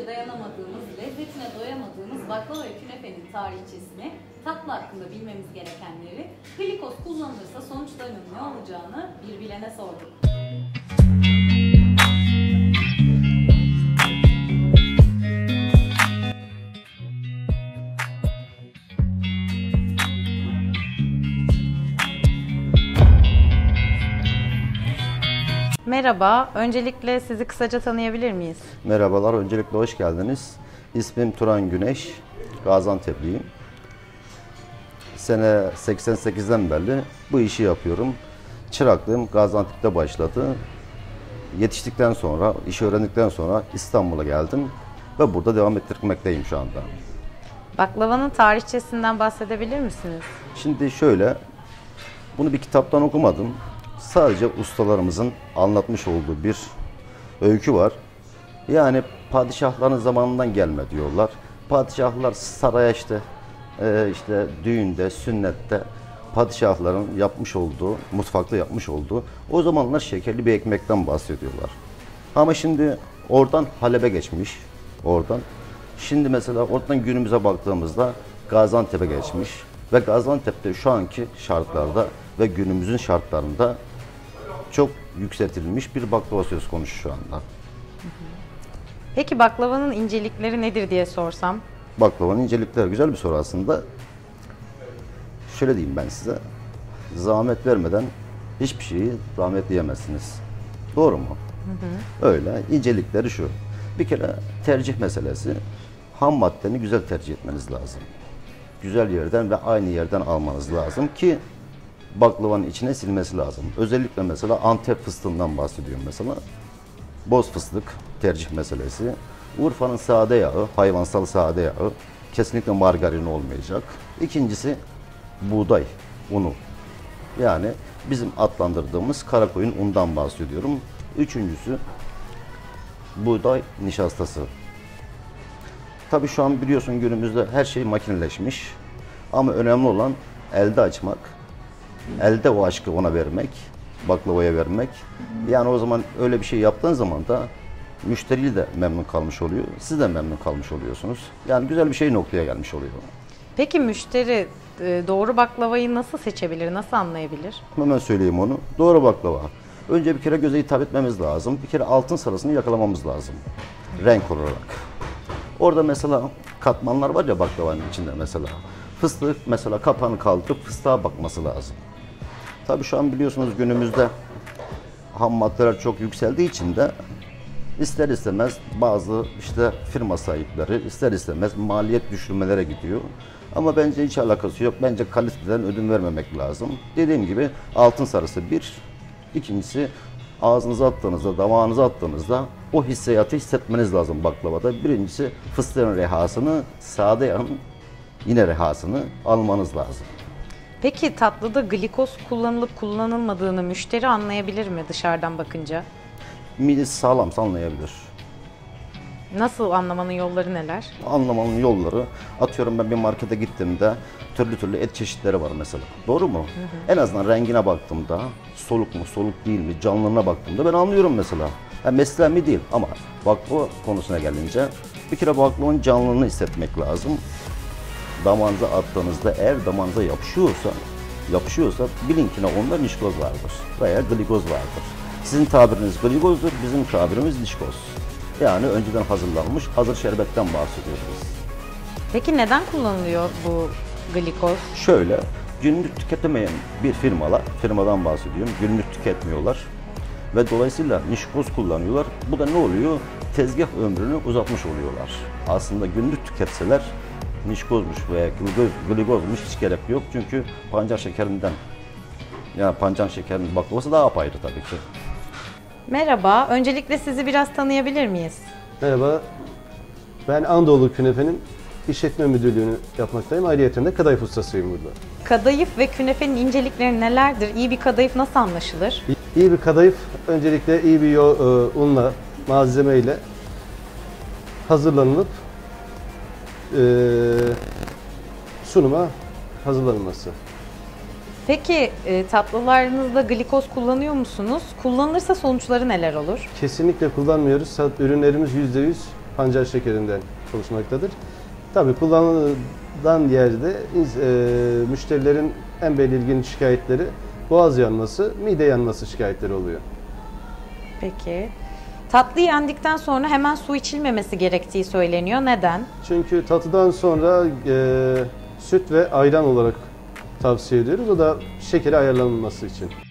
dayanamadığımız, lezzetine doyamadığımız baklava ve künefenin tarihçesini, tatlı hakkında bilmemiz gerekenleri, glikoz kullanılırsa sonuçlarının ne olacağını bir bilene sorduk. Merhaba, öncelikle sizi kısaca tanıyabilir miyiz? Merhabalar, öncelikle hoş geldiniz. İsmim Turan Güneş, Gaziantep'liyim. Sene 88'den beri bu işi yapıyorum. Çıraklığım Gaziantep'te başladı. Yetiştikten sonra, işi öğrendikten sonra İstanbul'a geldim ve burada devam ettirmekteyim şu anda. Baklavanın tarihçesinden bahsedebilir misiniz? Şimdi şöyle, bunu bir kitaptan okumadım. Sadece ustalarımızın anlatmış olduğu bir öykü var. Yani padişahların zamanından gelme diyorlar. Padişahlar saraya işte düğünde, sünnette padişahların yapmış olduğu, mutfakta yapmış olduğu o zamanlar şekerli bir ekmekten bahsediyorlar. Ama şimdi oradan Halep'e geçmiş, oradan. Şimdi mesela oradan günümüze baktığımızda Gaziantep'e geçmiş ve Gaziantep'te şu anki şartlarda ve günümüzün şartlarında çok yükseltilmiş bir baklava söz konusu şu anda. Peki baklavanın incelikleri nedir diye sorsam? Baklavanın incelikleri güzel bir soru aslında. Şöyle diyeyim ben size. Zahmet vermeden hiçbir şeyi zahmetleyemezsiniz. Doğru mu? Öyle. İncelikleri şu. Bir kere tercih meselesi. Ham maddeni güzel tercih etmeniz lazım. Güzel yerden ve aynı yerden almanız lazım ki baklavanın içine silmesi lazım. Özellikle mesela Antep fıstığından bahsediyorum mesela. Boz fıstık tercih meselesi. Urfa'nın sade yağı, hayvansal sade yağı. Kesinlikle margarin olmayacak. İkincisi buğday unu. Yani bizim adlandırdığımız karakoyun undan bahsediyorum. Üçüncüsü buğday nişastası. Tabii şu an biliyorsun günümüzde her şey makineleşmiş. Ama önemli olan elde açmak. Elde o aşkı ona vermek, baklavaya vermek. Yani o zaman öyle bir şey yaptığın zaman da müşteri de memnun kalmış oluyor, siz de memnun kalmış oluyorsunuz. Yani güzel bir şey noktaya gelmiş oluyor. Peki müşteri doğru baklavayı nasıl seçebilir, nasıl anlayabilir? Hemen söyleyeyim onu. Doğru baklava. Önce bir kere göze hitap etmemiz lazım. Bir kere altın sarısını yakalamamız lazım. Renk olarak. Orada mesela katmanlar var ya baklavanın içinde mesela. Fıstık mesela kapağını kaldırıp fıstığa bakması lazım. Tabii şu an biliyorsunuz günümüzde ham maddeler çok yükseldiği için de ister istemez bazı işte firma sahipleri ister istemez maliyet düşürmelere gidiyor. Ama bence hiç alakası yok. Bence kaliteden ödün vermemek lazım. Dediğim gibi altın sarısı bir. İkincisi ağzınıza attığınızda, damağınıza attığınızda o hissiyatı hissetmeniz lazım baklavada. Birincisi fıstığın rehasını, sade yağın yine rehasını almanız lazım. Peki tatlıda glikoz kullanılıp kullanılmadığını müşteri anlayabilir mi dışarıdan bakınca? Midesi sağlamsa anlayabilir. Nasıl anlamanın yolları neler? Anlamanın yolları, atıyorum ben bir markete gittiğimde türlü et çeşitleri var mesela. Doğru mu? En azından rengine baktığımda, soluk mu, soluk değil mi, canlılığına baktığımda ben anlıyorum mesela. Yani mesleğim değil ama baklava konusuna gelince bir kere baklavanın canlılığını hissetmek lazım. Damağınıza attığınızda eğer damağınıza yapışıyorsa bilin ki onda nişkoz vardır veya glikoz vardır. Sizin tabiriniz glikozdur, bizim tabirimiz nişkoz. Yani önceden hazırlanmış hazır şerbetten bahsediyoruz. Peki neden kullanılıyor bu glikoz? Şöyle, günlük tüketemeyen bir firmadan bahsediyorum, günlük tüketmiyorlar ve dolayısıyla nişkoz kullanıyorlar. Bu da ne oluyor? Tezgah ömrünü uzatmış oluyorlar. Aslında günlük tüketseler nişkozmuş veya glikozmuş hiç gerek yok çünkü pancar şekerinden, yani pancar şekerinin baklavası daha apayrı tabii ki. Merhaba, öncelikle sizi biraz tanıyabilir miyiz? Merhaba, ben Anadolu Künefe'nin işletme müdürlüğünü yapmaktayım. Ayrıyeten de kadayıf ustasıyım burada. Kadayıf ve künefenin incelikleri nelerdir? İyi bir kadayıf nasıl anlaşılır? İyi bir kadayıf, öncelikle iyi bir unla, malzemeyle hazırlanıp sunuma hazırlanması. Peki tatlılarınızda glikoz kullanıyor musunuz? Kullanılırsa sonuçları neler olur? Kesinlikle kullanmıyoruz. Ürünlerimiz %100 pancar şekerinden oluşmaktadır. Tabii kullanılan yerde müşterilerin en belirgin şikayetleri boğaz yanması, mide yanması şikayetleri oluyor. Peki. Tatlı yendikten sonra hemen su içilmemesi gerektiği söyleniyor. Neden? Çünkü tatlıdan sonra süt ve ayran olarak tavsiye ediyoruz. O da şekeri ayarlanması için.